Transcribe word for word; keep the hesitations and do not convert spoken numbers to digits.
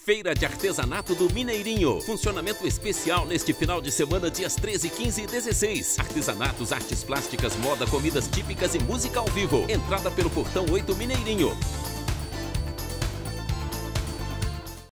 Feira de Artesanato do Mineirinho. Funcionamento especial neste final de semana, dias treze, quinze e dezesseis. Artesanatos, artes plásticas, moda, comidas típicas e música ao vivo. Entrada pelo Portão oito Mineirinho.